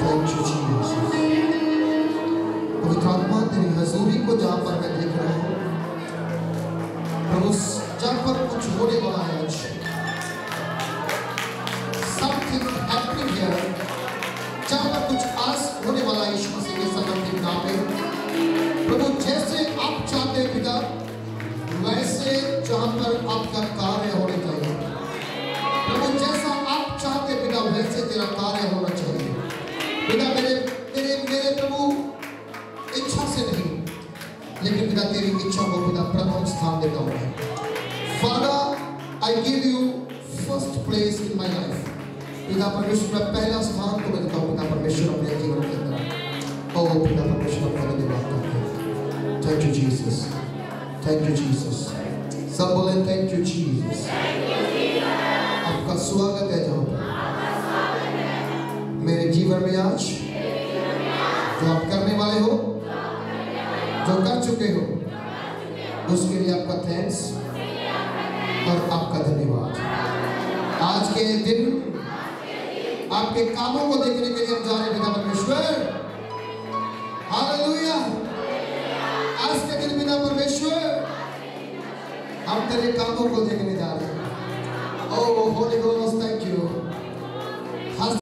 Thank you Jesus. पवित्र आत्मा तेरी हजूरी को जहाँ पर मैं देख रहा हूँ प्रभु, जहाँ पर कुछ होने वाला है आज, समथिंग हैपनिंग हियर, जहाँ पर कुछ आज होने वाला है यीशु मसीह के समर्पित नाम में प्रभु। जैसे आप चाहते हैं पिता, वैसे जहाँ पर आपका कार्य होने चाहिए प्रभु, जैसा आप चाहते पिता वैसे तेरा कार्य होना चाहिए पिता। मेरे मेरे मेरे प्रभु इच्छा से नहीं, लेकिन पिता तेरी इच्छा को पिता प्रथम स्थान देता हूँ। Father I give you first place in my life पिता परमेश्वर, मैं पहला स्थान को देता हूँ पिता परमेश्वर अपने जीवन के अंदर। ओ पिता परमेश्वर अपना धन्यवाद। Thank you Jesus, thank you Jesus. सब बोले थैंक यू जीसस। आपका स्वागत है जहाँ पर मेरे जीवन में आज जो आप करने वाले हो, जो कर चुके हो, उसके लिए आपका थैंक्स और आपका धन्यवाद। आज के दिन आपके कामों को देखने के लिए हम जा रहे हैं पिता परमेश्वर। हालेलुया। आज के दिन पिता परमेश्वर हम तेरे कामों को देखने जा रहे हैं। Oh, Holy Ghost, thank you.